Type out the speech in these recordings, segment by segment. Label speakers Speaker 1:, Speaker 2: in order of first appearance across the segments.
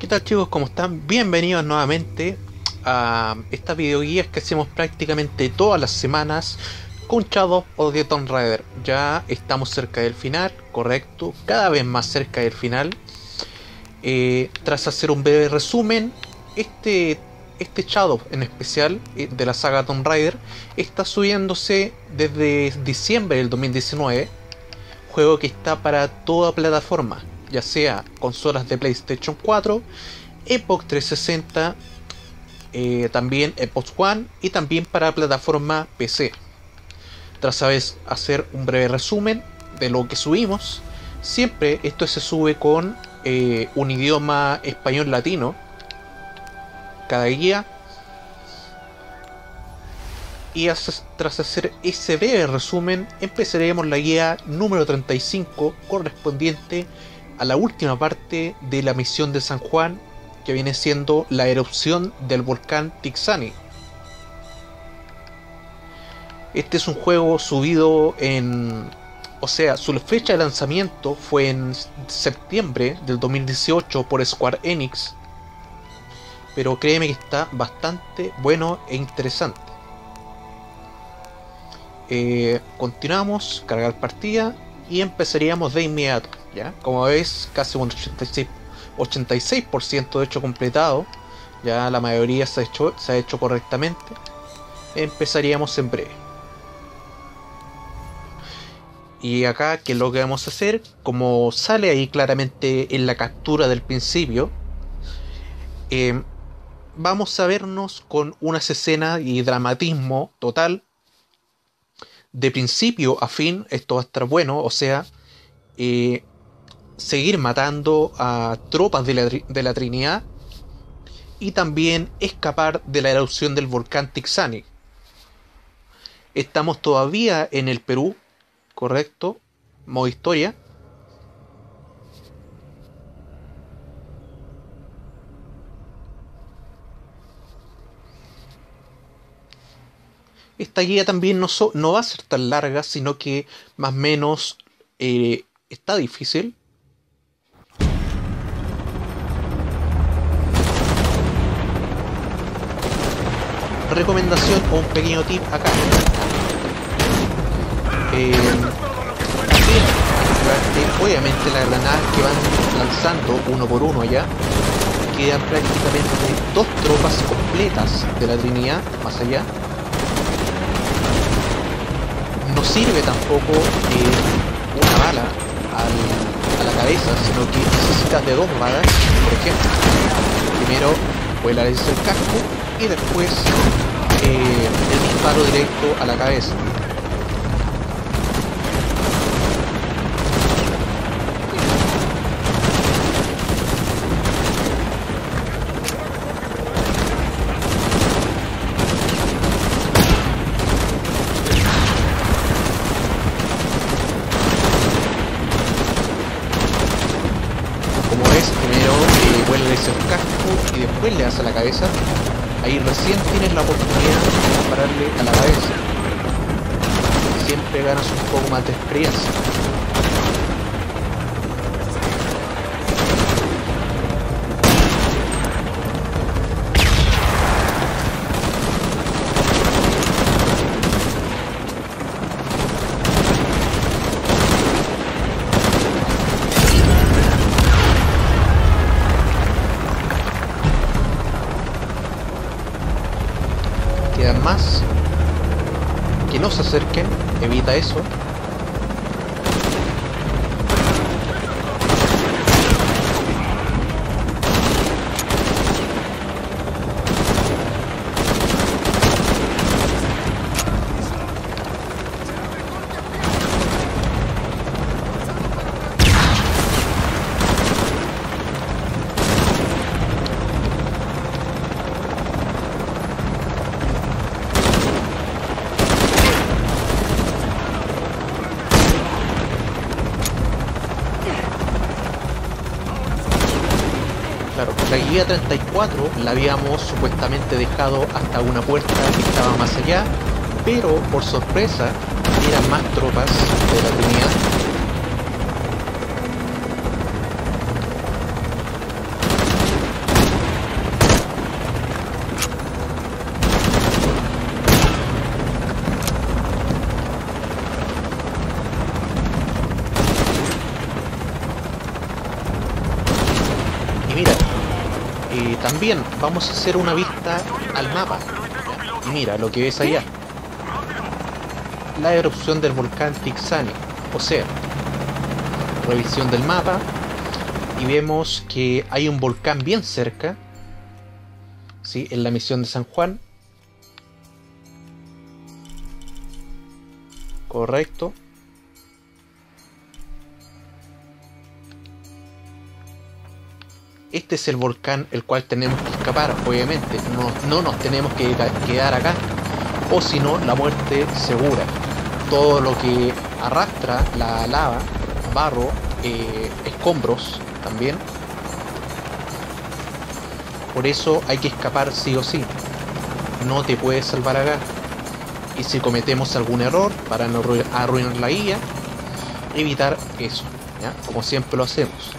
Speaker 1: tal chicos? ¿Cómo están? Bienvenidos nuevamente a estas videoguías que hacemos prácticamente todas las semanas con Shadow of the Tomb Raider. Ya estamos cerca del final, correcto, cada vez más cerca del final. Tras hacer un breve resumen, este Shadow en especial de la saga Tomb Raider está subiéndose desde diciembre del 2019, juego que está para toda plataforma, ya sea consolas de PlayStation 4, Xbox 360, también Xbox One y también para plataforma PC. Tras hacer un breve resumen de lo que subimos, siempre esto se sube con un idioma español latino cada guía, y tras hacer ese breve resumen empezaremos la guía número 35 correspondiente a la última parte de la misión de San Juan, que viene siendo la erupción del volcán Tixani. Este es un juego subido su fecha de lanzamiento fue en septiembre del 2018 por Square Enix, pero créeme que está bastante bueno e interesante. Continuamos, cargar partida y empezaríamos de inmediato, ¿ya? Como ves, casi un 86% de hecho completado, ya la mayoría se ha hecho correctamente. Empezaríamos en breve. Y acá, ¿qué es lo que vamos a hacer? Como sale ahí claramente en la captura del principio, vamos a vernos con unas escenas y dramatismo total. De principio a fin, esto va a estar bueno, o sea, seguir matando a tropas de la Trinidad y también escapar de la erupción del volcán Tixani. Estamos todavía en el Perú, correcto, modo historia. Esta guía también no va a ser tan larga, sino que más o menos está difícil. Recomendación o un pequeño tip acá. Obviamente las granadas que van lanzando uno por uno allá, quedan prácticamente dos tropas completas de la Trinidad más allá. No sirve tampoco una bala a la cabeza, sino que necesitas de dos balas, por ejemplo. Primero vuelas el casco y después el disparo directo a la cabeza. Y después le das a la cabeza, ahí recién tienes la oportunidad de dispararle a la cabeza. Siempre ganas un poco más de experiencia. Quedan más, que no se acerquen, evita eso. Claro, la guía 34 la habíamos supuestamente dejado hasta una puerta que estaba más allá, pero por sorpresa eran más tropas de la Trinidad. También vamos a hacer una vista al mapa. Y mira lo que ves allá. La erupción del volcán Tixani. O sea, revisión del mapa. Y vemos que hay un volcán bien cerca. ¿Sí? En la misión de San Juan. Correcto. Este es el volcán el cual tenemos que escapar, obviamente. No nos tenemos que quedar acá. O si no, la muerte segura. Todo lo que arrastra la lava, barro, escombros también. Por eso hay que escapar sí o sí. No te puedes salvar acá. Y si cometemos algún error para no arruinar la guía, evitar eso, ¿ya? Como siempre lo hacemos.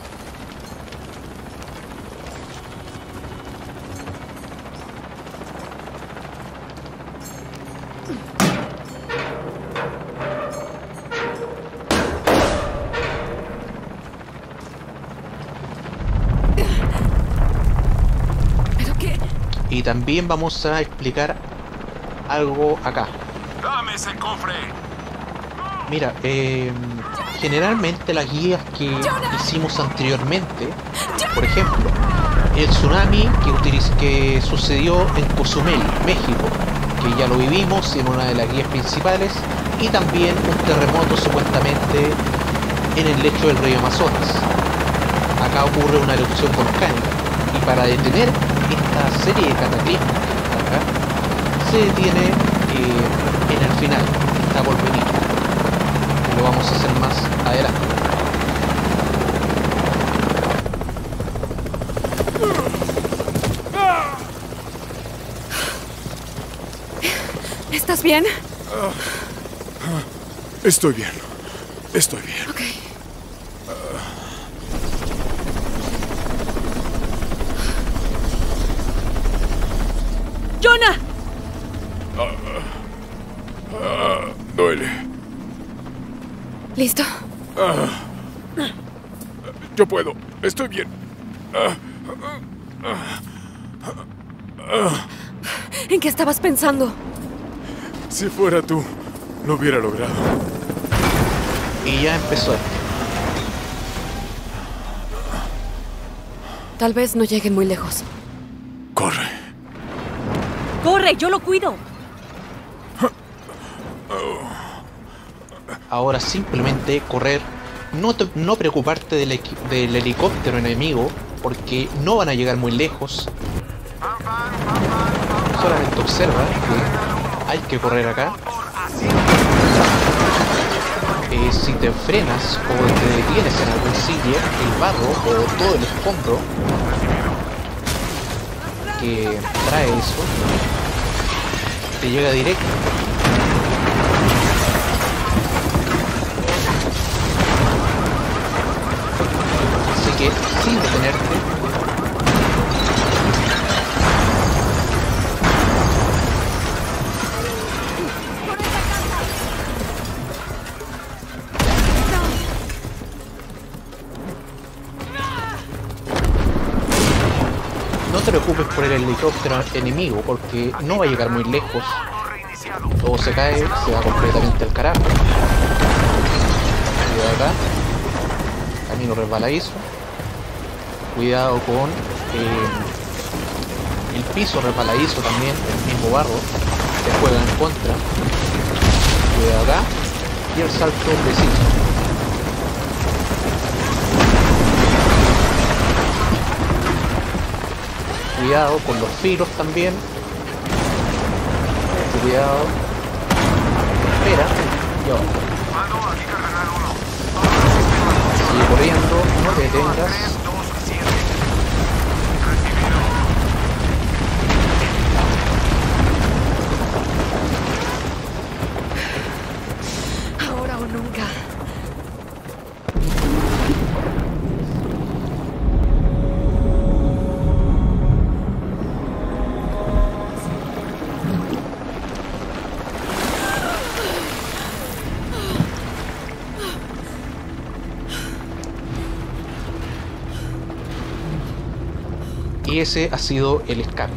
Speaker 1: Y también vamos a explicar algo acá.
Speaker 2: ¡Dame ese cofre!
Speaker 1: Mira, generalmente las guías que hicimos anteriormente, por ejemplo, el tsunami que sucedió en Cozumel, México, que ya lo vivimos en una de las guías principales, y también un terremoto supuestamente en el lecho del río Amazonas. Acá ocurre una erupción volcánica, y para detener esta serie de cataclismos que está acá, se detiene en el final, está por venir. Lo vamos a hacer más adelante.
Speaker 3: ¿Estás bien?
Speaker 2: Estoy bien. Estoy bien.
Speaker 3: Ok. ¡Jonah!
Speaker 2: Duele.
Speaker 3: ¿Listo?
Speaker 2: Yo puedo. Estoy bien.
Speaker 3: ¿En qué estabas pensando?
Speaker 2: Si fuera tú, lo hubiera logrado.
Speaker 1: Y ya empezó esto.
Speaker 3: Tal vez no lleguen muy lejos.
Speaker 2: Corre.
Speaker 3: ¡Corre! ¡Yo lo cuido!
Speaker 1: Ahora simplemente correr, no preocuparte del helicóptero enemigo, porque no van a llegar muy lejos. Solamente observa que hay que correr acá. Si te frenas o te detienes en algún sitio, el barro o todo el escombro que trae eso te llega directo. Así que sin detenerte, no te preocupes por el helicóptero enemigo, porque no va a llegar muy lejos. Todo se cae, se va completamente al carajo. Cuidado acá. Camino resbaladizo. Cuidado con el piso resbaladizo también, el mismo barro. Se juega en contra. Cuidado acá. Y el salto preciso. Cuidado con los filos también. Cuidado. Espera. Yo. Sigue corriendo. No te detengas.
Speaker 3: Ahora o nunca.
Speaker 1: Y ese ha sido el escape.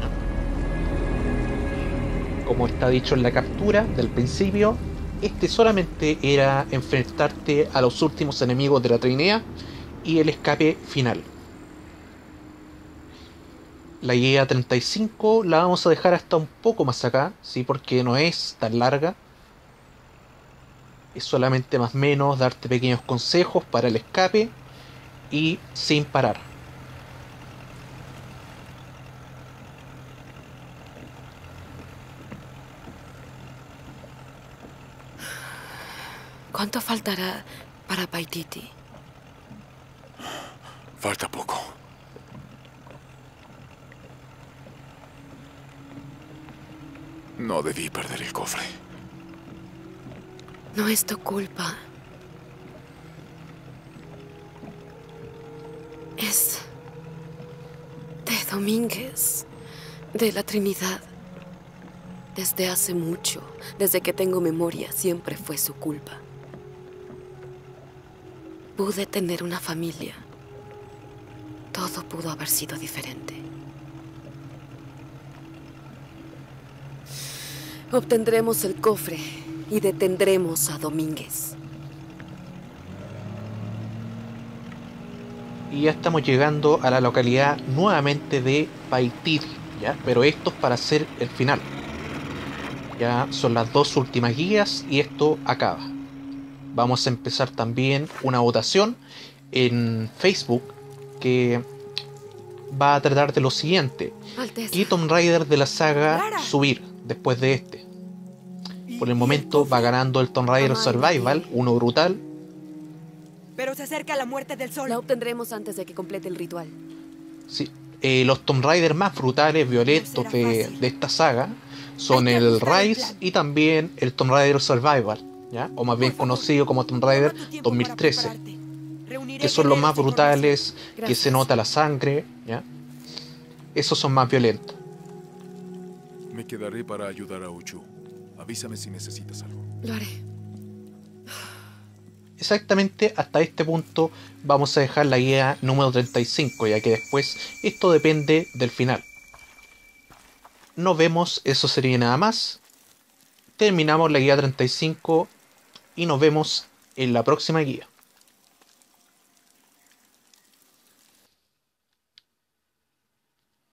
Speaker 1: Como está dicho en la captura del principio, este solamente era enfrentarte a los últimos enemigos de la trinea y el escape final. La guía 35 la vamos a dejar hasta un poco más acá, ¿sí? Porque no es tan larga. Es solamente más o menos darte pequeños consejos para el escape y sin parar.
Speaker 3: ¿Cuánto faltará para Paititi?
Speaker 2: Falta poco. No debí perder el cofre.
Speaker 3: No es tu culpa. Es de Domínguez, de la Trinidad. Desde hace mucho, desde que tengo memoria, siempre fue su culpa. Pude tener una familia. Todo pudo haber sido diferente. Obtendremos el cofre y detendremos a Domínguez.
Speaker 1: Y ya estamos llegando a la localidad nuevamente de Paititi, ¿ya? Pero esto es para hacer el final. Ya son las dos últimas guías y esto acaba. Vamos a empezar también una votación en Facebook que va a tratar de lo siguiente:
Speaker 3: Alteza.
Speaker 1: ¿qué Tomb Raider de la saga subir después de este? Por el momento va ganando el Tomb Raider Survival, uno brutal.
Speaker 4: Pero se acerca la muerte del sol.
Speaker 3: La obtendremos antes de que complete el ritual.
Speaker 1: Sí, los Tomb Raider más brutales, violentos de esta saga son
Speaker 4: Hay que
Speaker 1: el
Speaker 4: ajustar el
Speaker 1: Rise
Speaker 4: plan.
Speaker 1: y también el Tomb Raider Survival, ¿ya? O más bien
Speaker 4: Por favor,
Speaker 1: conocido como Tomb Raider
Speaker 4: toma tu tiempo para
Speaker 1: 2013,
Speaker 4: prepararte. Reuniré
Speaker 1: que son los más
Speaker 4: guerreros e información.
Speaker 1: brutales, que se
Speaker 3: Gracias.
Speaker 1: nota la sangre, ¿ya? Esos son más violentos.
Speaker 2: Me quedaré para ayudar a Uchu. Avísame si necesitas algo.
Speaker 3: Lo haré.
Speaker 1: Exactamente hasta este punto vamos a dejar la guía número 35, ya que después esto depende del final. Nos vemos, eso sería nada más. Terminamos la guía 35 y nos vemos en la próxima guía.